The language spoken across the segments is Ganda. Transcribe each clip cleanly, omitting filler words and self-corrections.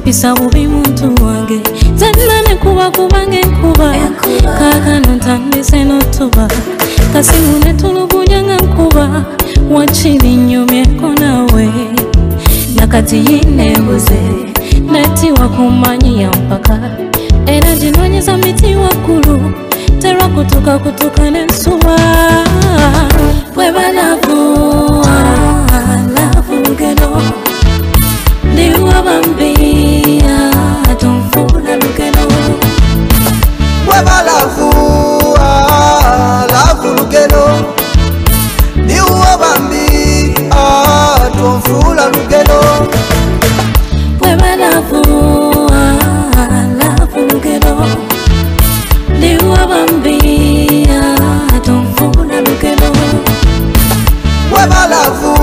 pisa bubi muntu wange zanna nekuba kubange nkuba kakano ntandise n'otuba kasimu netulugunya nga nkuba wakiri nnyumyeko nawe nakati yinebuze neti wakumanyi yampaka era ginonyeza miti waggulu terwa kutuka n'ensuba bweba lavu Lugero ndiwa bambia tonfuna Lugero bweba lavu Lugero ndiwa bambia tonfuna Lugero bweba lavu Lugero ndiwa bambia tonfuna Lugero bweba lavu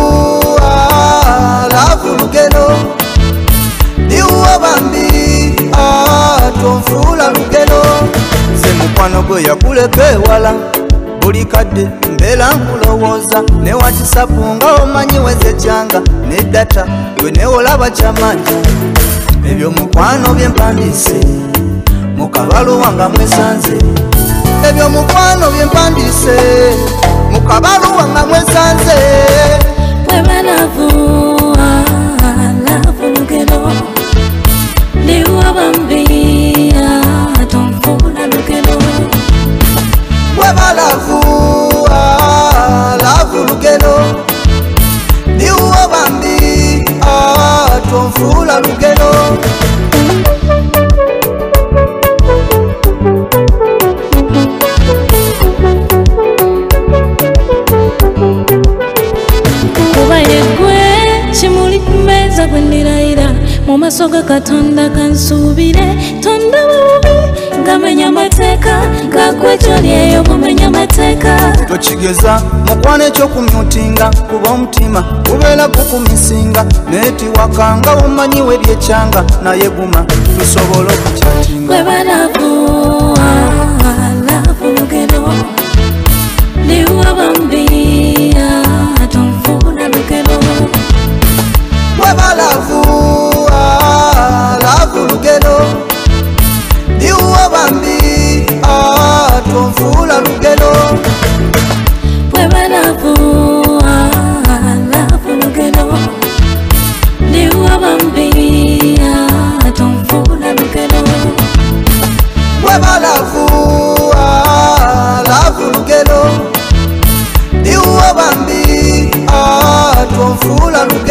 Lugero ndiwa bambia tonfuna Lugero nze mukwano gwe yakuleka ewala buli kadde mbeera nkulowooza ne watisapu nga omanyi wezekyanga ne data gwe neolaba kyamaanyi ebyo mukwano byempandiise mu kabaluwa nga mwesanze ebyo mukwano byempandiise mu kabaluwa nga mwesanze bweba lavu Lugero ndiwa bambia tonfuna Lugero bweba lavu Lugero ndiwa bambia tonfuna Lugero kuba yegwe kimuli kumeza gwendirayira mu maaso ga Katonda kansuubire tonda bubi ngamenya amateeka gagwe gyolyeyo kumenya amateeka tokigeza mukwana ekyokumyutinga kuba omutima gubeera gukumisinga netiwakanga omanyi weryekyanga naye guma tusobola okukyatinga bweba lavu Lugero ndiwa bambia tonfuna Lugero bweba lavu Lugero ndiwa bambia tonfuna Lugero bweba lavu Lugero ndiwa bambia tonfuna Lugero bweba lavu Lugero ndiwa bambia tonfuna Lugero